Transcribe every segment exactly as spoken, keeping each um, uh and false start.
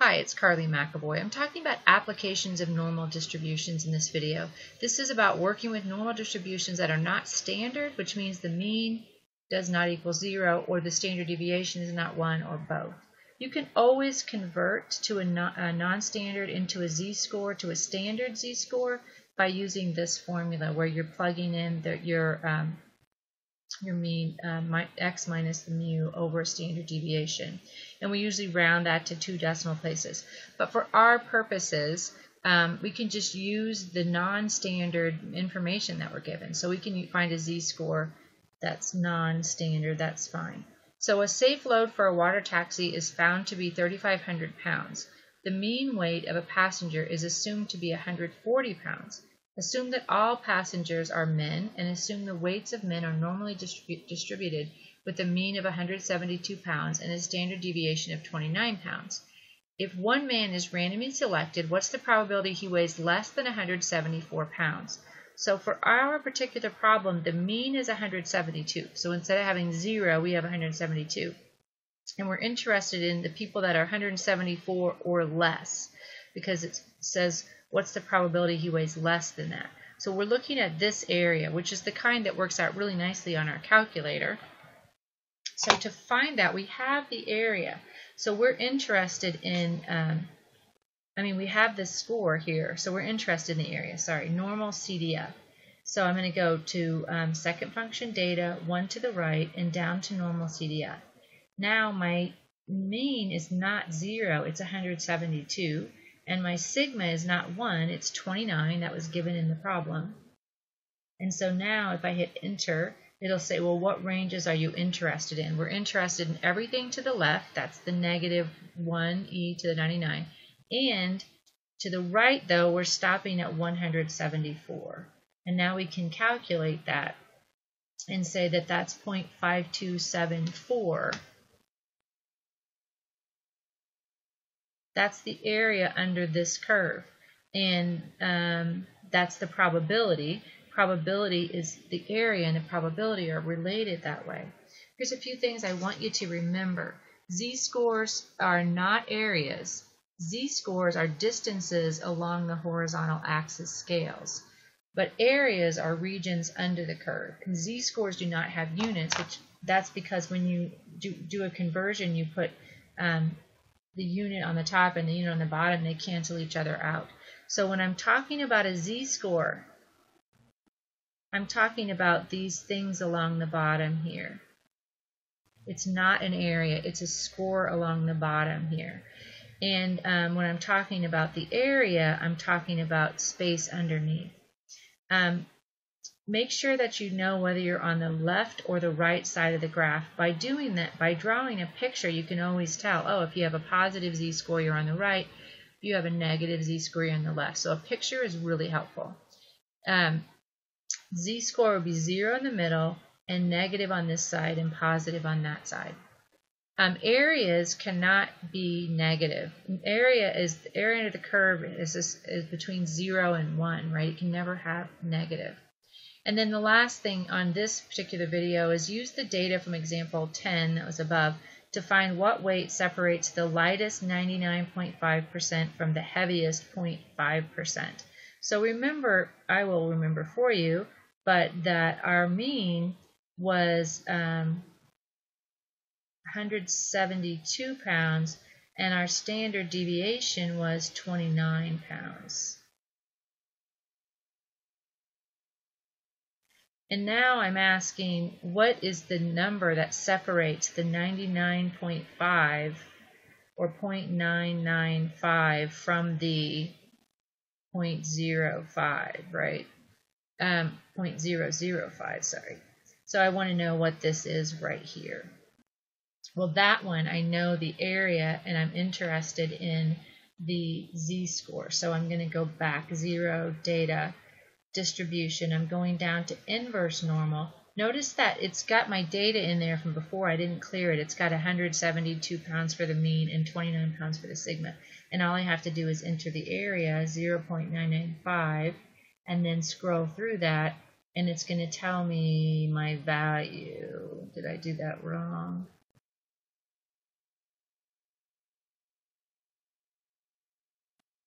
Hi, it's Carly McAvoy. I'm talking about applications of normal distributions in this video. This is about working with normal distributions that are not standard, which means the mean does not equal zero, or the standard deviation is not one, or both. You can always convert to a, non a non-standard into a z-score to a standard z-score by using this formula where you're plugging in the, your um, your mean uh, my, x minus the mu over a standard deviation, and we usually round that to two decimal places. But for our purposes, um, we can just use the non-standard information that we're given. So we can find a z-score that's non-standard. That's fine. So a safe load for a water taxi is found to be thirty-five hundred pounds. The mean weight of a passenger is assumed to be one hundred forty pounds. Assume that all passengers are men, and assume the weights of men are normally distribu distributed with a mean of one hundred seventy-two pounds and a standard deviation of twenty-nine pounds. If one man is randomly selected, what's the probability he weighs less than one hundred seventy-four pounds? So for our particular problem, the mean is one hundred seventy-two. So instead of having zero, we have one hundred seventy-two. And we're interested in the people that are one hundred seventy-four or less, because it says what's the probability he weighs less than that. So we're looking at this area, which is the kind that works out really nicely on our calculator. So to find that, we have the area. So we're interested in, um, I mean, we have this score here, so we're interested in the area. Sorry, normal C D F. So I'm going to go to um, second function data, one to the right, and down to normal C D F. Now my mean is not zero, it's one hundred seventy-two. And my sigma is not one, it's twenty-nine. That was given in the problem. And so now if I hit enter, it'll say, well, what ranges are you interested in? We're interested in everything to the left. That's the negative one e to the ninety-nine. And to the right, though, we're stopping at one hundred seventy-four. And now we can calculate that and say that that's zero point five two seven four. That's the area under this curve, and um, that's the probability. Probability is the area, and the probability are related that way. Here's a few things I want you to remember. Z-scores are not areas. Z-scores are distances along the horizontal axis scales, but areas are regions under the curve. And Z-scores do not have units, which that's because when you do, do a conversion, you put um, the unit on the top and the unit on the bottom, they cancel each other out. So when I'm talking about a z-score, I'm talking about these things along the bottom here. It's not an area, it's a score along the bottom here. And um, when I'm talking about the area, I'm talking about space underneath. Um, Make sure that you know whether you're on the left or the right side of the graph. By doing that, by drawing a picture, you can always tell, oh, if you have a positive z-score, you're on the right. If you have a negative z-score, you're on the left. So a picture is really helpful. Um, z-score would be zero in the middle, and negative on this side, and positive on that side. Um, areas cannot be negative. Area is the area under the curve is, is, is between zero and one, right? It can never have negative. And then the last thing on this particular video is use the data from example ten that was above to find what weight separates the lightest ninety-nine point five percent from the heaviest zero point five percent. So remember, I will remember for you, but that our mean was um, one hundred seventy-two pounds and our standard deviation was twenty-nine pounds. And now I'm asking, what is the number that separates the ninety-nine point five or zero point nine nine five from the zero point zero five, right? Um, zero point zero zero five, sorry. So I want to know what this is right here. Well, that one, I know the area, and I'm interested in the z-score. So I'm going to go back, zero, data, distribution. I'm going down to inverse normal. Notice that it's got my data in there from before. I didn't clear it. It's got one hundred seventy-two pounds for the mean and twenty-nine pounds for the sigma. And all I have to do is enter the area, zero point nine nine five, and then scroll through that, and it's going to tell me my value. Did I do that wrong?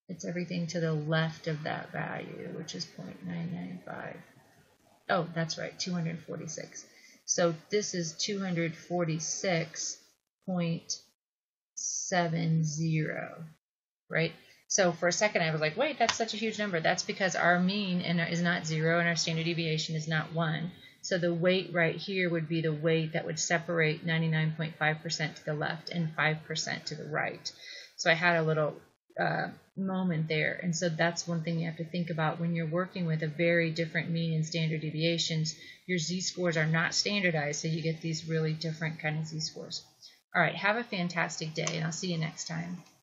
It's everything to the left of that value, which is zero point nine nine five. Oh, that's right, two hundred forty-six. So this is two hundred forty-six point seven zero, right? So for a second I was like, wait, that's such a huge number. That's because our mean is not zero and our standard deviation is not one. So the weight right here would be the weight that would separate ninety-nine point five percent to the left and five percent to the right. So I had a little uh, moment there. And so that's one thing you have to think about when you're working with a very different mean and standard deviations. Your z-scores are not standardized, so you get these really different kind of z-scores. All right, have a fantastic day, and I'll see you next time.